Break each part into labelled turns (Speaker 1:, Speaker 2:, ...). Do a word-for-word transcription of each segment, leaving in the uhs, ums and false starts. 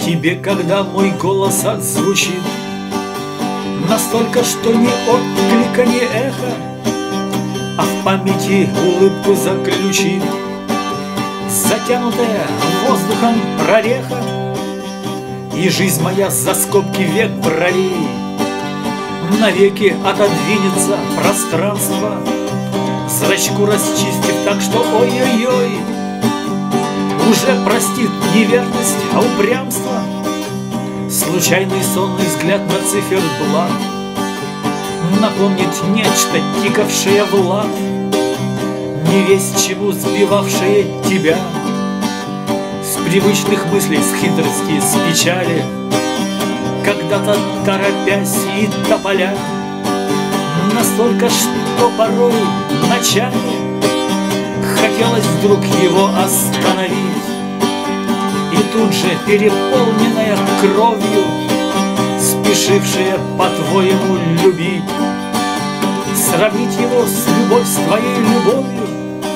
Speaker 1: тебе, когда мой голос отзвучит, настолько, что ни отклика, ни эхо, а в памяти улыбку заключит затянутая воздухом прореха. И жизнь моя за скобки век бровей навеки отодвинется пространство, зрачку расчистив так, что ой-ой-ой уже простит не верность, а упрямство. Случайный сонный взгляд на циферблат напомнит нечто, тикавшее в лад, не весть чему сбивавшее тебя с привычных мыслей, с хитрости, с печали, когда-то торопясь и тополя, настолько, что порой вначале хотелось вдруг его остановить, и тут же, переполненная кровью, спешившая, по-твоему, любить, сравнить его с любовь, с твоей любовью,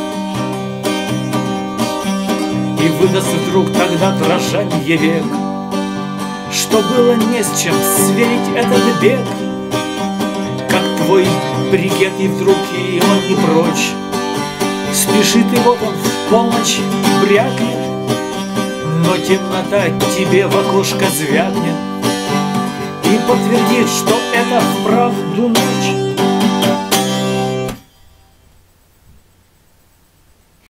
Speaker 1: и выдаст вдруг тогда дрожанье век, что было не с чем сверить этот бег, как твой бригет, и вдруг и он не прочь спешит, и вот он в полночь брякнет, но темнота тебе в окошко звякнет и подтвердит, что это вправду ночь.